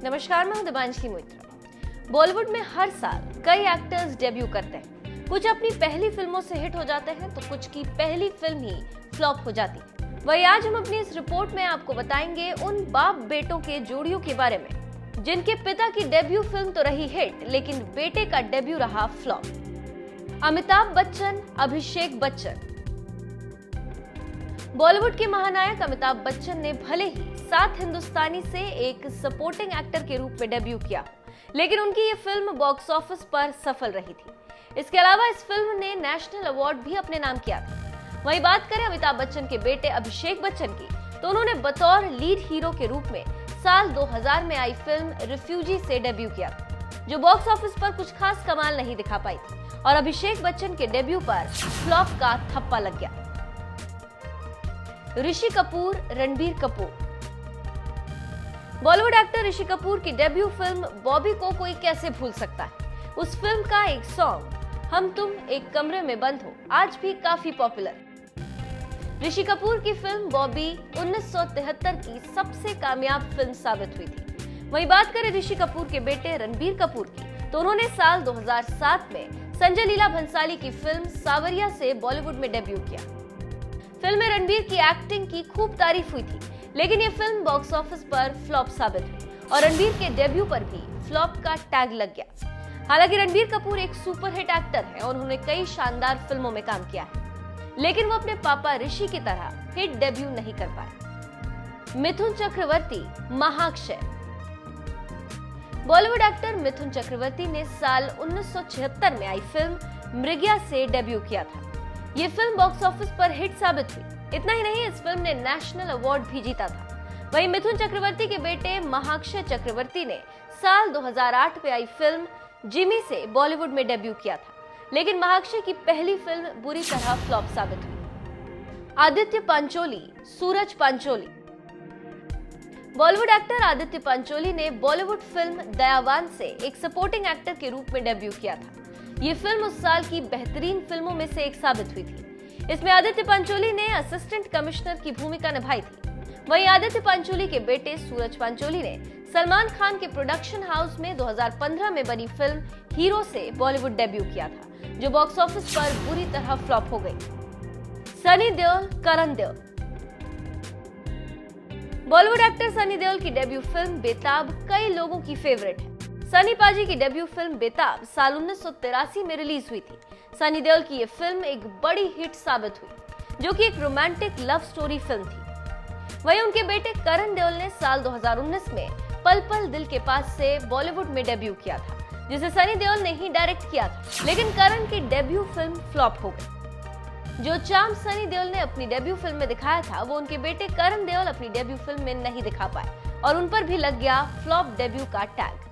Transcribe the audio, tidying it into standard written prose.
नमस्कार, मैं हूं दिबांशी मोइत्रा। बॉलीवुड में हर साल कई एक्टर्स डेब्यू करते हैं। कुछ अपनी पहली फिल्मों से हिट हो जाते हैं तो कुछ की पहली फिल्म ही फ्लॉप हो जाती है। वही आज हम अपनी इस रिपोर्ट में आपको बताएंगे उन बाप बेटों के जोड़ियों के बारे में जिनके पिता की डेब्यू फिल्म तो रही हिट, लेकिन बेटे का डेब्यू रहा फ्लॉप। अमिताभ बच्चन, अभिषेक बच्चन। बॉलीवुड के महानायक अमिताभ बच्चन ने भले ही 7 हिंदुस्तानी से एक सपोर्टिंग एक्टर के रूप में डेब्यू किया, लेकिन उनकी ये फिल्म बॉक्स ऑफिस पर सफल रही थी। इसके अलावा इस फिल्म ने नेशनल अवार्ड भी अपने नाम किया था। वहीं बात करें अमिताभ बच्चन के बेटे अभिषेक बच्चन की, तो उन्होंने बतौर लीड हीरो के रूप में साल 2000 में आई फिल्म रिफ्यूजी से डेब्यू किया था, जो बॉक्स ऑफिस पर कुछ खास कमाल नहीं दिखा पाई थी और अभिषेक बच्चन के डेब्यू पर फ्लॉप का थप्पा लग गया। ऋषि कपूर, रणबीर कपूर। बॉलीवुड एक्टर ऋषि कपूर की डेब्यू फिल्म बॉबी को कोई कैसे भूल सकता है। उस फिल्म का एक सॉन्ग हम तुम एक कमरे में बंद हो आज भी काफी पॉपुलर। ऋषि कपूर की फिल्म बॉबी 1973 की सबसे कामयाब फिल्म साबित हुई थी। वहीं बात करें ऋषि कपूर के बेटे रणबीर कपूर की, तो उन्होंने साल 2007 में संजय लीला भंसाली की फिल्म सावरिया से बॉलीवुड में डेब्यू किया। फिल्म में रणबीर की एक्टिंग की खूब तारीफ हुई थी, लेकिन ये फिल्म बॉक्स ऑफिस पर फ्लॉप साबित हुई और रणबीर के डेब्यू पर भी फ्लॉप का टैग लग गया। हालांकि रणबीर कपूर एक सुपरहिट एक्टर है और उन्होंने कई शानदार फिल्मों में काम किया है, लेकिन वो अपने पापा ऋषि की तरह हिट डेब्यू नहीं कर पाए। मिथुन चक्रवर्ती, महाक्षय। बॉलीवुड एक्टर मिथुन चक्रवर्ती ने साल 1976 में आई फिल्म मृग्या से डेब्यू किया था। ये फिल्म बॉक्स ऑफिस पर हिट साबित हुई। इतना ही नहीं, इस फिल्म ने नेशनल अवार्ड भी जीता था। वहीं मिथुन चक्रवर्ती के बेटे महाक्षय चक्रवर्ती ने साल 2008 में आई फिल्म जिमी से बॉलीवुड में डेब्यू किया था, लेकिन महाक्षय की पहली फिल्म बुरी तरह फ्लॉप साबित हुई। आदित्य पांचोली, सूरज पांचोली। बॉलीवुड एक्टर आदित्य पांचोली ने बॉलीवुड फिल्म दयावान से एक सपोर्टिंग एक्टर के रूप में डेब्यू किया था। ये फिल्म उस साल की बेहतरीन फिल्मों में से एक साबित हुई थी। इसमें आदित्य पांचोली ने असिस्टेंट कमिश्नर की भूमिका निभाई थी। वहीं आदित्य पांचोली के बेटे सूरज पांचोली ने सलमान खान के प्रोडक्शन हाउस में 2015 में बनी फिल्म हीरो से बॉलीवुड डेब्यू किया था, जो बॉक्स ऑफिस पर बुरी तरह फ्लॉप हो गई। सनी देओल, करण देओल। बॉलीवुड एक्टर सनी देओल की डेब्यू फिल्म बेताब कई लोगों की फेवरेट है। सनी पाजी की डेब्यू फिल्म बेताब साल 1983 में रिलीज हुई थी। सनी देओल की ये फिल्म एक बड़ी हिट साबित हुई, जो कि एक रोमांटिक लव स्टोरी फिल्म थी। वहीं उनके बेटे करण देओल ने साल 2019 में पल पल दिल के पास से बॉलीवुड में डेब्यू किया था, जिसे सनी देओल ने ही डायरेक्ट किया था, लेकिन करण की डेब्यू फिल्म फ्लॉप हो गई। जो चार्म सनी देओल ने अपनी डेब्यू फिल्म में दिखाया था, वो उनके बेटे करण देओल अपनी डेब्यू फिल्म में नहीं दिखा पाए और उन पर भी लग गया फ्लॉप डेब्यू का टैग।